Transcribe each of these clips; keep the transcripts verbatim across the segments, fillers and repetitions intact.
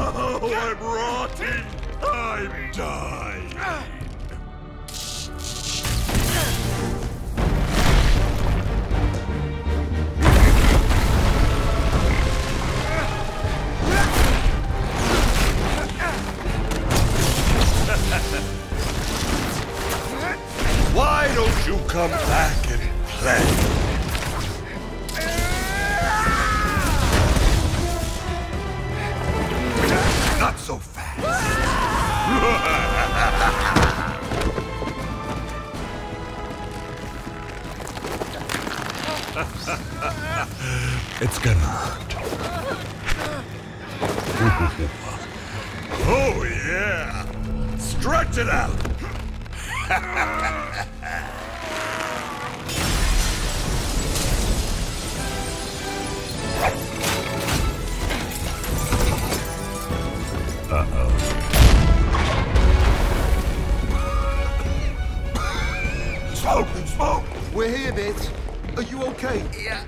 Oh, I'm rotting! I'm dying! Why don't you come back and play? Not so fast. It's gonna hurt. Oh yeah! Stretch it out! Uh-oh. Smoke! Smoke! We're here, Bit. Are you okay? Yeah.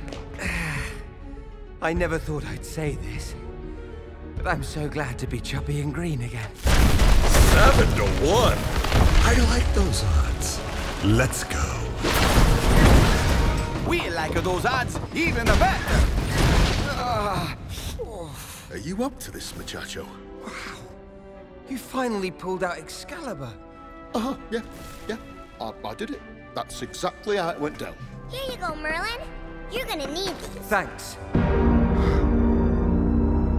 I never thought I'd say this, but I'm so glad to be choppy and green again. Seven to one. I like those odds. Let's go. We like those odds even better. Uh, Are you up to this, muchacho? Wow. You finally pulled out Excalibur. Uh-huh, yeah, yeah. I, I did it. That's exactly how it went down. Here you go, Merlin. You're gonna need these. Thanks.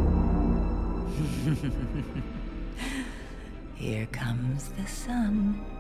Here comes the sun.